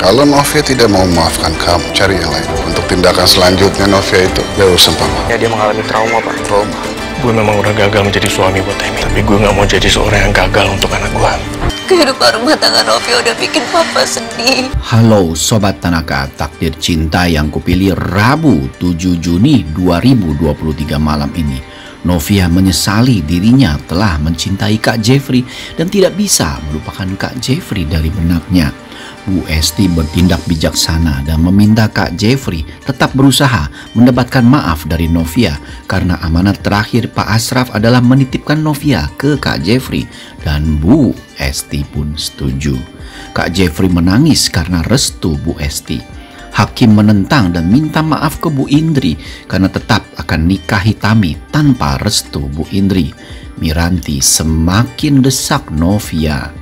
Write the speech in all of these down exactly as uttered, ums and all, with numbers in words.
Kalau Novia tidak mau memaafkan kamu, cari yang lain. Untuk tindakan selanjutnya Novia itu gak usah papa. Ya dia mengalami trauma pak. Trauma. Gue memang udah gagal menjadi suami buat Amy, tapi gue nggak mau jadi seorang yang gagal untuk anak gue. Kehidupan rumah tangga Novia udah bikin papa sedih. Halo Sobat Tanaka, takdir cinta yang kupilih Rabu tujuh Juni dua ribu dua puluh tiga malam ini. Novia menyesali dirinya telah mencintai Kak Jeffrey dan tidak bisa melupakan Kak Jeffrey dari benaknya. Bu Esti bertindak bijaksana dan meminta Kak Jeffrey tetap berusaha mendapatkan maaf dari Novia karena amanat terakhir Pak Asraf adalah menitipkan Novia ke Kak Jeffrey, dan Bu Esti pun setuju. Kak Jeffrey menangis karena restu Bu Esti. Hakim menentang dan minta maaf ke Bu Indri karena tetap akan nikahi Tami tanpa restu Bu Indri. Miranti semakin desak Novia.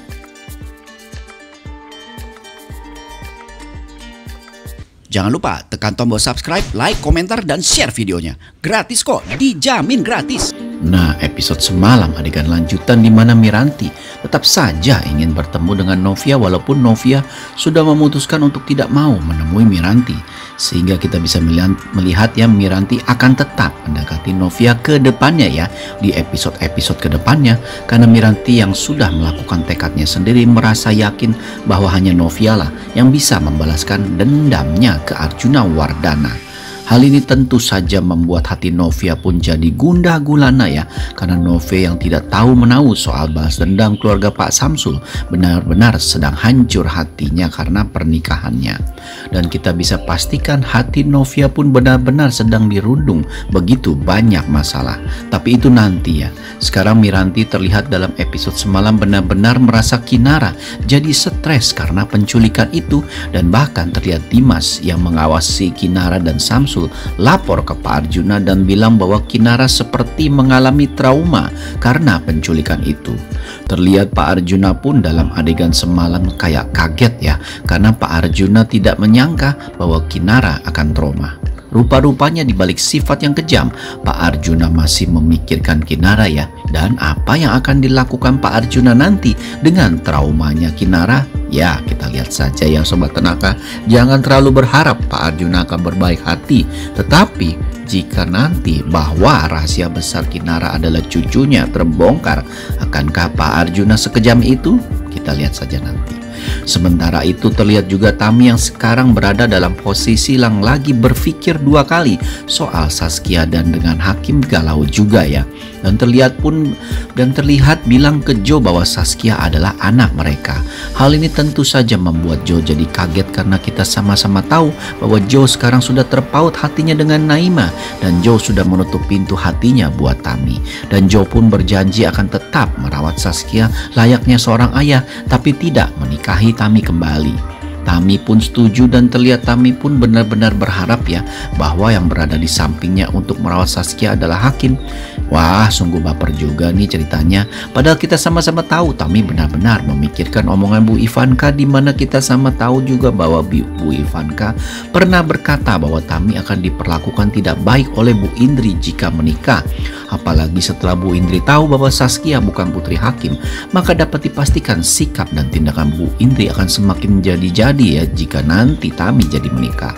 Jangan lupa tekan tombol subscribe, like, komentar, dan share videonya. Gratis kok, dijamin gratis. Nah, episode semalam adegan lanjutan di mana Miranti tetap saja ingin bertemu dengan Novia walaupun Novia sudah memutuskan untuk tidak mau menemui Miranti. Sehingga kita bisa melihat ya Miranti akan tetap mendekati Novia ke depannya ya di episode-episode ke depannya, karena Miranti yang sudah melakukan tekadnya sendiri merasa yakin bahwa hanya Novia lah yang bisa membalaskan dendamnya ke Arjuna Wardana. Hal ini tentu saja membuat hati Novia pun jadi gundah gulana ya, karena Novia yang tidak tahu menahu soal balas dendam keluarga Pak Samsul benar-benar sedang hancur hatinya karena pernikahannya. Dan kita bisa pastikan hati Novia pun benar-benar sedang dirundung begitu banyak masalah. Tapi itu nanti ya. Sekarang Miranti terlihat dalam episode semalam benar-benar merasa Kinara jadi stres karena penculikan itu, dan bahkan terlihat Dimas yang mengawasi Kinara dan Samsul lapor ke Pak Arjuna dan bilang bahwa Kinara seperti mengalami trauma karena penculikan itu. Terlihat Pak Arjuna pun dalam adegan semalam kayak kaget ya, karena Pak Arjuna tidak menyangka bahwa Kinara akan trauma. Rupa-rupanya di balik sifat yang kejam, Pak Arjuna masih memikirkan Kinara ya. Dan apa yang akan dilakukan Pak Arjuna nanti dengan traumanya Kinara? Ya, kita lihat saja ya Sobat Tanaka. Jangan terlalu berharap Pak Arjuna akan berbaik hati. Tetapi jika nanti bahwa rahasia besar Kinara adalah cucunya terbongkar, akankah Pak Arjuna sekejam itu? Kita lihat saja nanti. Sementara itu terlihat juga Tami yang sekarang berada dalam posisi yang lagi berpikir dua kali soal Saskia, dan dengan Hakim galau juga ya. Dan terlihat pun dan terlihat bilang ke Jo bahwa Saskia adalah anak mereka. Hal ini tentu saja membuat Jo jadi kaget karena kita sama-sama tahu bahwa Jo sekarang sudah terpaut hatinya dengan Naima, dan Jo sudah menutup pintu hatinya buat Tami. Dan Jo pun berjanji akan tetap merawat Saskia layaknya seorang ayah, tapi tidak menikahi Tami kembali. Tami pun setuju dan terlihat Tami pun benar-benar berharap ya bahwa yang berada di sampingnya untuk merawat Saskia adalah Hakim. Wah, sungguh baper juga nih ceritanya. Padahal kita sama-sama tahu Tami benar-benar memikirkan omongan Bu Ivanka, di mana kita sama tahu juga bahwa Bu Ivanka pernah berkata bahwa Tami akan diperlakukan tidak baik oleh Bu Indri jika menikah. Apalagi setelah Bu Indri tahu bahwa Saskia bukan putri Hakim, maka dapat dipastikan sikap dan tindakan Bu Indri akan semakin menjadi-jadi ya jika nanti Tami jadi menikah.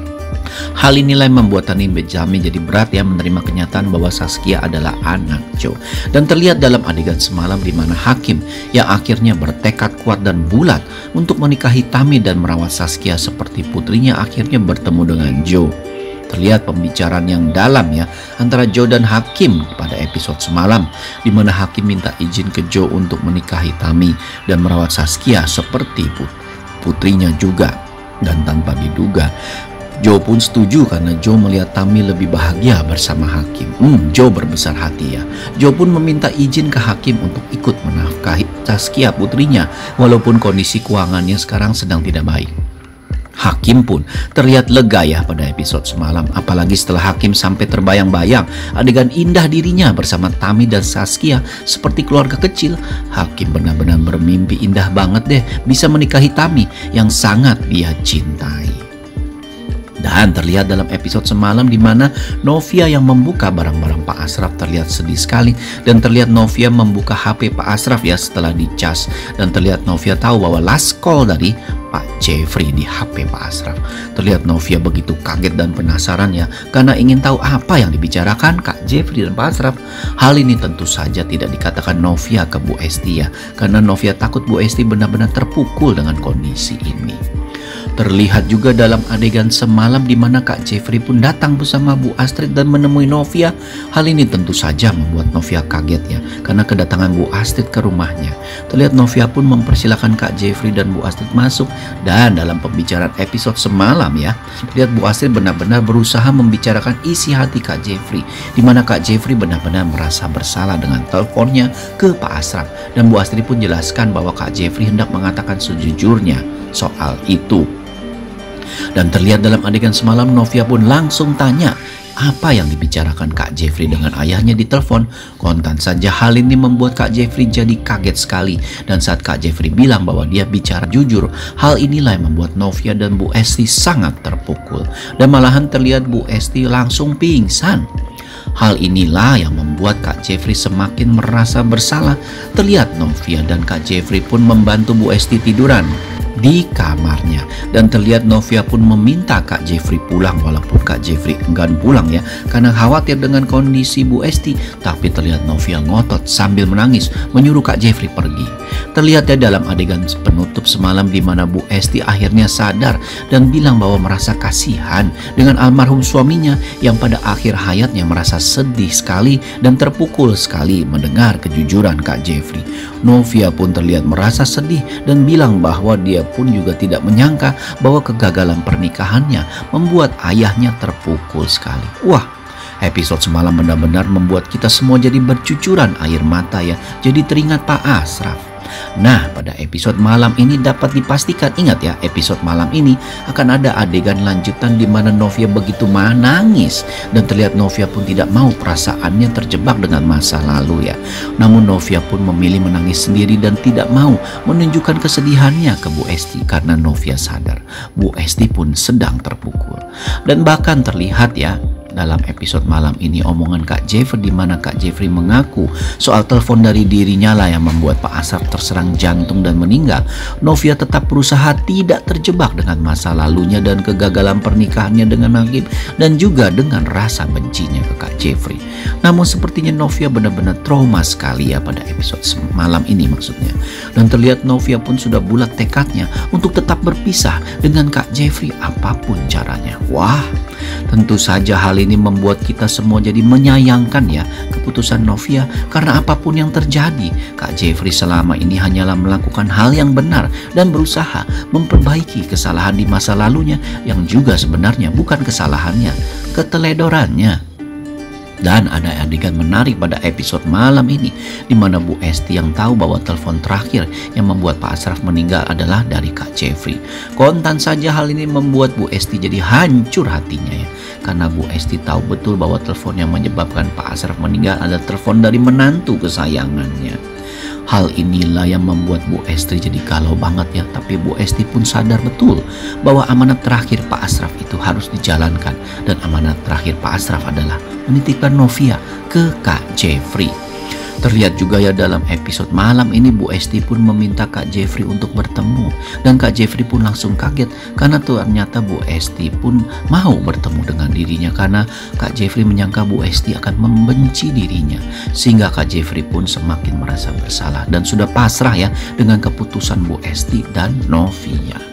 Hal inilah yang membuat Tami jadi berat ya menerima kenyataan bahwa Saskia adalah anak Jo. Dan terlihat dalam adegan semalam di mana Hakim yang akhirnya bertekad kuat dan bulat untuk menikahi Tami dan merawat Saskia seperti putrinya akhirnya bertemu dengan Jo. Terlihat pembicaraan yang dalam ya antara Jo dan Hakim pada episode semalam, di mana Hakim minta izin ke Jo untuk menikahi Tami dan merawat Saskia seperti putrinya juga. Dan tanpa diduga Jo pun setuju karena Jo melihat Tami lebih bahagia bersama Hakim. Hmm, Jo berbesar hati ya. Jo pun meminta izin ke Hakim untuk ikut menafkahi Saskia putrinya walaupun kondisi keuangannya sekarang sedang tidak baik. Hakim pun terlihat lega ya pada episode semalam, apalagi setelah Hakim sampai terbayang-bayang adegan indah dirinya bersama Tami dan Saskia seperti keluarga kecil. Hakim benar-benar bermimpi indah banget deh bisa menikahi Tami yang sangat dia cintai. Dan terlihat dalam episode semalam di mana Novia yang membuka barang-barang Pak Asraf terlihat sedih sekali. Dan terlihat Novia membuka H P Pak Asraf ya setelah dicas. Dan terlihat Novia tahu bahwa last call dari Pak Jeffrey di H P Pak Asraf. Terlihat Novia begitu kaget dan penasaran ya, karena ingin tahu apa yang dibicarakan Kak Jeffrey dan Pak Asraf. Hal ini tentu saja tidak dikatakan Novia ke Bu Esti ya, karena Novia takut Bu Esti benar-benar terpukul dengan kondisi ini. Terlihat juga dalam adegan semalam di mana Kak Jeffrey pun datang bersama Bu Astrid dan menemui Novia. Hal ini tentu saja membuat Novia kaget ya, karena kedatangan Bu Astrid ke rumahnya. Terlihat Novia pun mempersilahkan Kak Jeffrey dan Bu Astrid masuk. Dan dalam pembicaraan episode semalam ya, terlihat Bu Astrid benar-benar berusaha membicarakan isi hati Kak Jeffrey, di mana Kak Jeffrey benar-benar merasa bersalah dengan teleponnya ke Pak Asraf. Dan Bu Astrid pun jelaskan bahwa Kak Jeffrey hendak mengatakan sejujurnya soal itu. Dan terlihat dalam adegan semalam Novia pun langsung tanya apa yang dibicarakan Kak Jeffrey dengan ayahnya di telepon. Kontan saja hal ini membuat Kak Jeffrey jadi kaget sekali. Dan saat Kak Jeffrey bilang bahwa dia bicara jujur, hal inilah yang membuat Novia dan Bu Esti sangat terpukul. Dan malahan terlihat Bu Esti langsung pingsan. Hal inilah yang membuat Kak Jeffrey semakin merasa bersalah. Terlihat Novia dan Kak Jeffrey pun membantu Bu Esti tiduran di kamarnya. Dan terlihat Novia pun meminta Kak Jeffrey pulang, walaupun Kak Jeffrey enggan pulang ya, karena khawatir dengan kondisi Bu Esti. Tapi terlihat Novia ngotot sambil menangis menyuruh Kak Jeffrey pergi. Terlihat ya dalam adegan penutup semalam di mana Bu Esti akhirnya sadar dan bilang bahwa merasa kasihan dengan almarhum suaminya yang pada akhir hayatnya merasa sedih sekali dan terpukul sekali mendengar kejujuran Kak Jeffrey. Novia pun terlihat merasa sedih dan bilang bahwa dia pun juga tidak menyangka bahwa kegagalan pernikahannya membuat ayahnya terpukul sekali. Wah, episode semalam benar-benar membuat kita semua jadi bercucuran air mata ya. Jadi teringat Pak Asraf. Nah, pada episode malam ini dapat dipastikan, ingat ya, episode malam ini akan ada adegan lanjutan di mana Novia begitu menangis dan terlihat Novia pun tidak mau perasaannya terjebak dengan masa lalu ya. Namun Novia pun memilih menangis sendiri dan tidak mau menunjukkan kesedihannya ke Bu Esti karena Novia sadar Bu Esti pun sedang terpukul. Dan bahkan terlihat ya dalam episode malam ini omongan Kak Jeffrey di mana Kak Jeffrey mengaku soal telepon dari dirinya lah yang membuat Pak Asraf terserang jantung dan meninggal. Novia tetap berusaha tidak terjebak dengan masa lalunya dan kegagalan pernikahannya dengan Nagib dan juga dengan rasa bencinya ke Kak Jeffrey. Namun sepertinya Novia benar-benar trauma sekali ya pada episode malam ini maksudnya. Dan terlihat Novia pun sudah bulat tekadnya untuk tetap berpisah dengan Kak Jeffrey apapun caranya. Wah, tentu saja hal ini membuat kita semua jadi menyayangkan ya keputusan Novia, karena apapun yang terjadi Kak Jeffrey selama ini hanyalah melakukan hal yang benar dan berusaha memperbaiki kesalahan di masa lalunya yang juga sebenarnya bukan kesalahannya, keteledorannya. Dan ada adegan menarik pada episode malam ini di mana Bu Esti yang tahu bahwa telepon terakhir yang membuat Pak Asraf meninggal adalah dari Kak Jeffrey. Kontan saja hal ini membuat Bu Esti jadi hancur hatinya ya, karena Bu Esti tahu betul bahwa telepon yang menyebabkan Pak Asraf meninggal adalah telepon dari menantu kesayangannya. Hal inilah yang membuat Bu Esti jadi galau banget ya. Tapi Bu Esti pun sadar betul bahwa amanat terakhir Pak Asraf itu harus dijalankan. Dan amanat terakhir Pak Asraf adalah menitipkan Novia ke Kak Jeffrey. Terlihat juga ya dalam episode malam ini Bu Esti pun meminta Kak Jeffrey untuk bertemu. Dan Kak Jeffrey pun langsung kaget karena ternyata Bu Esti pun mau bertemu dengan dirinya, karena Kak Jeffrey menyangka Bu Esti akan membenci dirinya. Sehingga Kak Jeffrey pun semakin merasa bersalah dan sudah pasrah ya dengan keputusan Bu Esti dan Novia.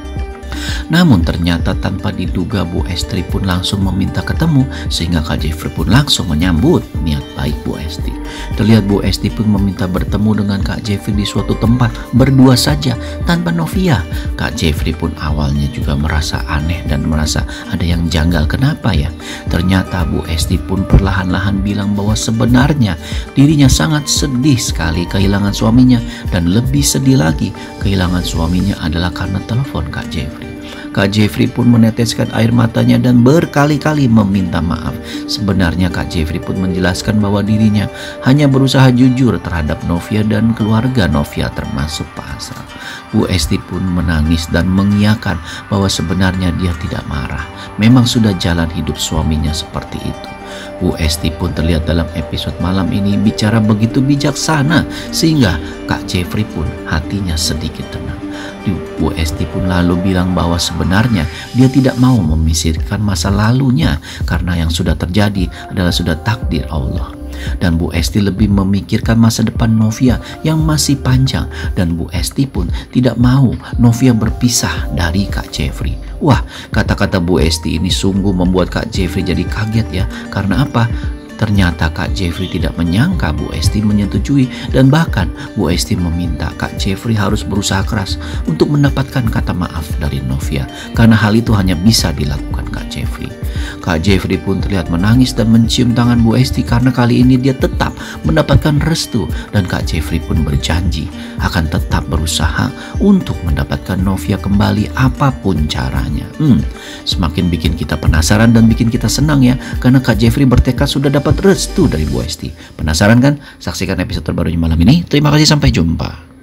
Namun ternyata tanpa diduga Bu Esti pun langsung meminta ketemu, sehingga Kak Jeffrey pun langsung menyambut niat baik Bu Esti. Terlihat Bu Esti pun meminta bertemu dengan Kak Jeffrey di suatu tempat berdua saja tanpa Novia. Kak Jeffrey pun awalnya juga merasa aneh dan merasa ada yang janggal, kenapa ya? Ternyata Bu Esti pun perlahan-lahan bilang bahwa sebenarnya dirinya sangat sedih sekali kehilangan suaminya, dan lebih sedih lagi kehilangan suaminya adalah karena telepon Kak Jeffrey. Kak Jeffrey pun meneteskan air matanya dan berkali-kali meminta maaf. Sebenarnya Kak Jeffrey pun menjelaskan bahwa dirinya hanya berusaha jujur terhadap Novia dan keluarga Novia termasuk Pak Asraf. Bu Esti pun menangis dan mengiyakan bahwa sebenarnya dia tidak marah. Memang sudah jalan hidup suaminya seperti itu. Bu Esti pun terlihat dalam episode malam ini bicara begitu bijaksana sehingga Kak Jeffrey pun hatinya sedikit tenang. Bu Esti pun lalu bilang bahwa sebenarnya dia tidak mau memisirkan masa lalunya karena yang sudah terjadi adalah sudah takdir Allah. Dan Bu Esti lebih memikirkan masa depan Novia yang masih panjang, dan Bu Esti pun tidak mau Novia berpisah dari Kak Jeffrey. Wah, kata-kata Bu Esti ini sungguh membuat Kak Jeffrey jadi kaget ya. Karena apa? Ternyata Kak Jeffrey tidak menyangka Bu Esti menyetujui, dan bahkan Bu Esti meminta Kak Jeffrey harus berusaha keras untuk mendapatkan kata maaf dari Novia, karena hal itu hanya bisa dilakukan Kak Jeffrey. Kak Jeffrey pun terlihat menangis dan mencium tangan Bu Esti karena kali ini dia tetap mendapatkan restu, dan Kak Jeffrey pun berjanji akan tetap berusaha untuk mendapatkan Novia kembali apapun caranya. Hmm, semakin bikin kita penasaran dan bikin kita senang ya, karena Kak Jeffrey bertekad sudah dapat restu dari Bu Esti. Penasaran kan? Saksikan episode terbarunya malam ini. Terima kasih, sampai jumpa.